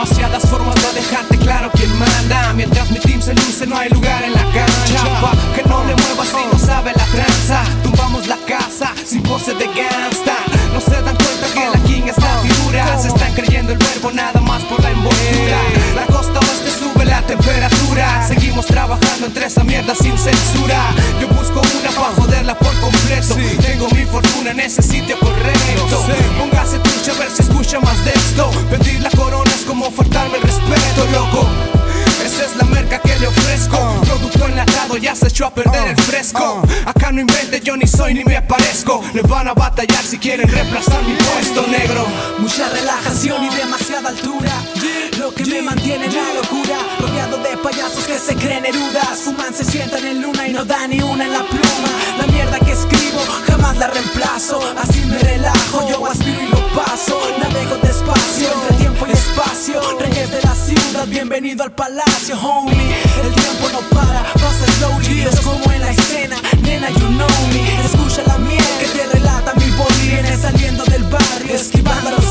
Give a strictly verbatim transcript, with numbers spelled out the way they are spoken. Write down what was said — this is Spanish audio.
demasiadas formas de dejarte claro quién manda. Mientras mi team se luce no hay lugar en la cancha. Pa, que no le muevas si no sabe la tranza. Tumbamos la casa sin pose de gangsta. No se dan cuenta que la king es la figura. Se están creyendo el verbo nada más por la envoltura. La costa oeste sube la temperatura. Seguimos trabajando entre esa mierda sin censura. Yo busco una pa' joderla por completo. Tengo mi fortuna en ese sitio correcto. Póngase trucha a ver si escucha más de esto. Pedir la corona es como faltarme el respeto, loco. Esa es la merca que le ofrezco. Producto enlatado ya se echó a perder el fresco. Acá no invente, yo ni soy ni me aparezco. Le van a batallar si quieren reemplazar mi puesto, negro. Mucha relajación y demasiada altura, lo que me mantiene en la locura. Rodeado de payasos que se creen erudas. Fuman, se sientan en luna y no dan ni una en la pluma. La mierda que escribo jamás la reemplazo. Así me relajo, yo aspiro y lo paso. Navego despacio, entre tiempo y espacio. Reyes de la ciudad, bienvenido al palacio, homie. El tiempo no para, pasa slowly. Es como en la escena, nena, you know me. Escucha la miel que te relata mi body. Viene saliendo del barrio, esquivando